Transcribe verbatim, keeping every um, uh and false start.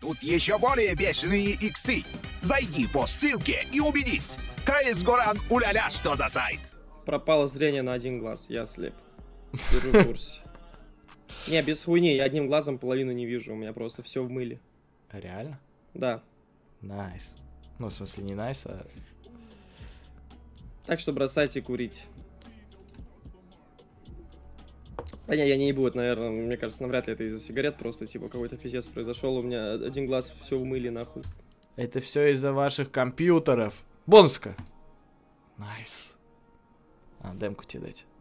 Тут еще более бешеные иксы. Зайди по ссылке и убедись. КС Горан уля-ля, что за сайт. Пропало зрение на один глаз, я слеп. Держу в курсе. Не, без хуйни, я одним глазом половину не вижу, у меня просто все в мыле. Реально? Да. Найс. Ну, в смысле, не найс, а... Так что бросайте курить. Да не, я не ебу, это, наверное, мне кажется, навряд ли это из-за сигарет, просто, типа, какой-то пиздец произошел, у меня один глаз все в мыле, нахуй. Это все из-за ваших компьютеров. Бонска. Найс. А, демку тебе дать.